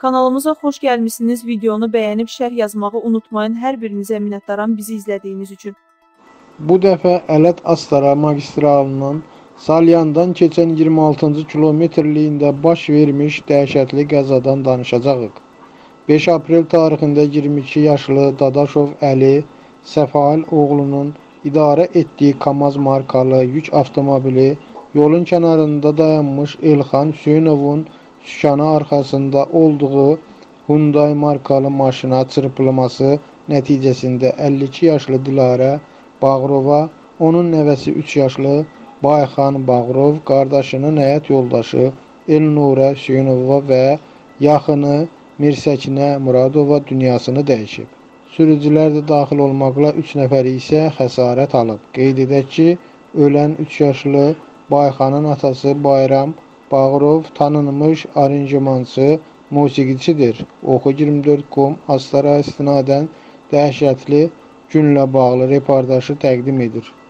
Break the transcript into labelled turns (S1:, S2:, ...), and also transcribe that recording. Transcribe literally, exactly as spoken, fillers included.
S1: Kanalımıza xoş gəlmişsiniz. Videonu bəyənib şərh yazmağı unutmayın. Hər birinizə minnətdaram bizi izlədiyiniz üçün.
S2: Bu dəfə Ələt-Astara magistralının Salyandan keçən iyirmi altıncı kilometrliyində baş vermiş dəhşətli qəzadan danışacağıq. beş aprel tarixində iyirmi iki yaşlı Dadaşov Əli Səfail oğlunun idarə etdiyi Kamaz markalı yük avtomobili yolun kənarında dayanmış Elxan Hüseynovun sükanı arxasında olduğu Hyundai markalı maşına çırpılması nəticəsində əlli iki yaşlı Dilarə Bağırova, onun nəvəsi üç yaşlı Bayxan Bağırov, qardaşının həyat yoldaşı Elnurə Hüseynova və yaxını Mirsəkinə Muradova dünyasını dəyişib. Sürücülər də daxil olmaqla üç nəfəri isə xəsarət alıb. Qeyd edək ki, ölən üç yaşlı Bayxanın atası Bayram Bağırov tanınmış aranjmançı, musiqiçidir. Oxu iyirmi dörd nöqtə com Astara istinadən dəhşətli günlə bağlı reportajı təqdim edir.